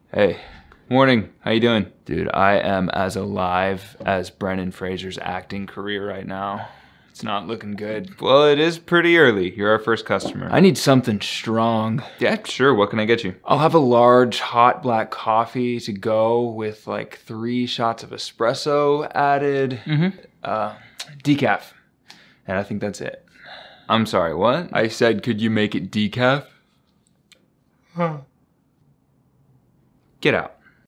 Hey, morning, how you doing? Dude, I am as alive as Brendan Fraser's acting career right now. It's not looking good. Well, it is pretty early. You're our first customer. I need something strong. Yeah, sure, what can I get you? I'll have a large hot black coffee to go with like 3 shots of espresso added. Decaf. And I think that's it. I'm sorry, what? I said, could you make it decaf? Get out.